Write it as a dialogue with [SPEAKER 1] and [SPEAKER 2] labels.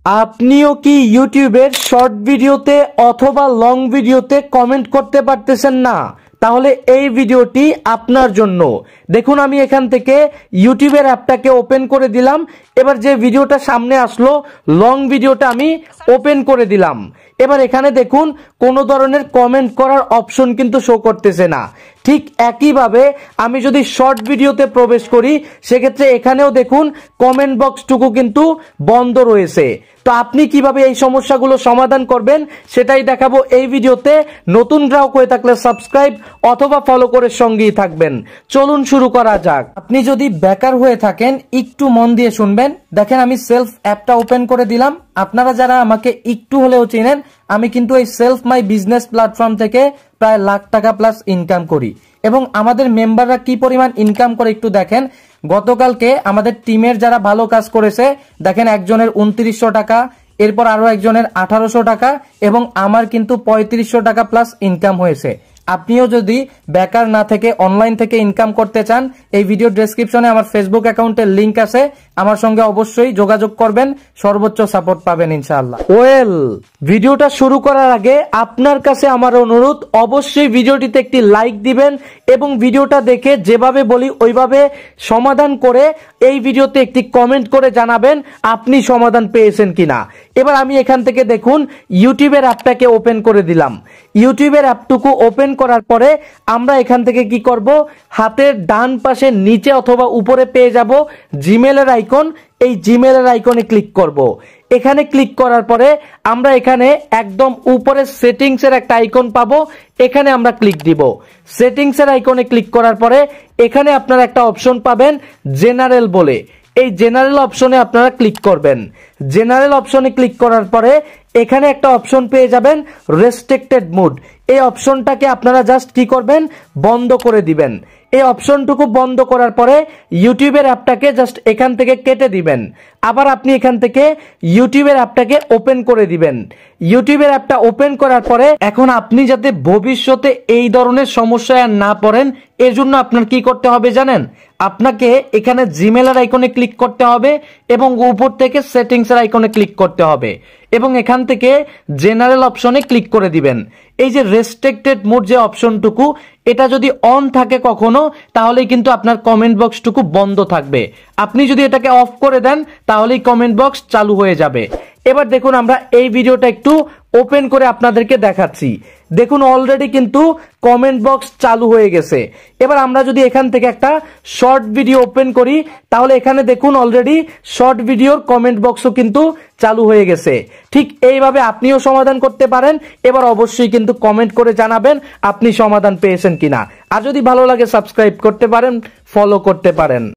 [SPEAKER 1] আপনিও কি ইউটিউবের শর্ট ভিডিওতে অথবা লং ভিডিওতে কমেন্ট করতে পারতেছেন না? তাহলে এই ভিডিওটি আপনার জন্য। দেখুন, আমি এখান থেকে ইউটিউবের অ্যাপটাকে ওপেন করে দিলাম। এবার যে ভিডিওটা সামনে আসলো, লং ভিডিওটা আমি ওপেন করে দিলাম। এবার এখানে দেখুন কোনো ধরনের কমেন্ট করার অপশন কিন্তু শো করতেছে না। ঠিক একইভাবে আমি যদি শর্ট ভিডিওতে প্রবেশ করি, সেক্ষেত্রে এখানেও দেখুন কমেন্ট বক্সটুকু কিন্তু বন্ধ রয়েছে। তো আপনি কিভাবে এই সমস্যাগুলো সমাধান করবেন সেটাই দেখাবো এই ভিডিওতে। নতুন গ্রাহক হয়ে থাকলে সাবস্ক্রাইব অথবা ফলো করে সঙ্গেই থাকবেন। চলুন শুরু করা যাক। আপনি যদি বেকার হয়ে থাকেন একটু মন দিয়ে শুনবেন। দেখেন, আমি সেলফ অ্যাপটা ওপেন করে দিলাম। আপনারা যারা আমাকে একটু হলেও চেনেন, আমি কিন্তু এই সেলফ মাই বিজনেস প্ল্যাটফর্ম থেকে প্রায় লাখ টাকা প্লাস ইনকাম করি। এবং আমাদের মেম্বাররা কি পরিমাণ ইনকাম করে একটু দেখেন। গতকালকে আমাদের টিমের যারা ভালো কাজ করেছে, দেখেন একজনের 2900 টাকা, এরপর আরো একজনের 1800 টাকা, এবং আমার কিন্তু 3500 টাকা প্লাস ইনকাম হয়েছে। আপনিও যদি বেকার না থেকে অনলাইন থেকে ইনকাম করতে চান, এই ভিডিও ডেসক্রিপশনে আমার ফেসবুক অ্যাকাউন্টের লিংক আছে, আমার সঙ্গে অবশ্যই যোগাযোগ করবেন, সর্বোচ্চ সাপোর্ট পাবেন ইনশাআল্লাহ। ওয়েল, ভিডিওটা শুরু করার আগে আপনার কাছে আমার অনুরোধ, অবশ্যই ভিডিওটিতে একটি লাইক দিবেন এবং ভিডিওটা দেখে যেভাবে বলি ওইভাবে সমাধান করে এই ভিডিওতে একটি কমেন্ট করে জানাবেন আপনি সমাধান পেয়েছেন কিনা। এবার আমি এখান থেকে দেখুন ইউটিউবের অ্যাপটাকে ওপেন করে দিলাম। ইউটিউবের অ্যাপটুকু ওপেন করার পরে আমরা এখান থেকে কি করব, হাতের ডান পাশে নিচে অথবা উপরে পেয়ে যাব জিমেলের আইকন। এই জিমেলের আইকনে ক্লিক করব। এখানে ক্লিক করার পরে আমরা এখানে একদম উপরে সেটিংসের একটা আইকন পাবো, এখানে আমরা ক্লিক দিব। সেটিংসের আইকনে ক্লিক করার পরে এখানে আপনারা একটা অপশন পাবেন জেনারেল বলে। এই জেনারেল অপশনে আপনারা ক্লিক করবেন। জেনারেল অপশনে ক্লিক করার পরে এখানে একটা অপশন পেয়ে যাবেন রেস্ট্রিক্টেড মুড। এই অপশনটাকে আপনারা জাস্ট কি করবেন, বন্ধ করে দিবেন। এই অপশনটুকু বন্ধ করার পরে ইউটিউবের অ্যাপটাকে জাস্ট এখান থেকে কেটে দিবেন। আবার আপনি এখান থেকে ইউটিউবের অ্যাপটাকে ওপেন করে দিবেন। ইউটিউবের অ্যাপটা ওপেন করার পরে এখন আপনি যাতে ভবিষ্যতে এই ধরনের সমস্যায় আর না পড়েন, এর জন্য আপনার কি করতে হবে জানেন? আপনাকে এখানে জিমেলের আইকনে ক্লিক করতে হবে এবং উপর থেকে সেটিংসের আইকনে ক্লিক করতে হবে এবং এখান থেকে জেনারেল অপশনে ক্লিক করে দিবেন। এই যে রেস্ট্রিক্টেড মোড যে অপশনটুকু, এটা যদি অন থাকে কখনো, তাহলে কিন্তু আপনার কমেন্ট বক্সটুকু বন্ধ থাকবে। আপনি যদি এটাকে অফ করে দেন, তাহলেই কমেন্ট বক্স চালু হয়ে যাবে। এবার দেখুন, আমরা এই ভিডিওটা একটু ওপেন করে আপনাদেরকে দেখাচ্ছি। দেখুন অলরেডি কিন্তু কমেন্ট বক্স চালু হয়ে গেছে। এবার আমরা যদি এখান থেকে একটা শর্ট ভিডিও ওপেন করি, তাহলে এখানে দেখুন অলরেডি শর্ট ভিডিওর কমেন্ট বক্সও কিন্তু চালু হয়ে গেছে। ঠিক এইভাবে আপনিও সমাধান করতে পারেন। এবার অবশ্যই কিন্তু কমেন্ট করে জানাবেন আপনি সমাধান পেয়েছেন কিনা। আর যদি ভালো লাগে সাবস্ক্রাইব করতে পারেন, ফলো করতে পারেন।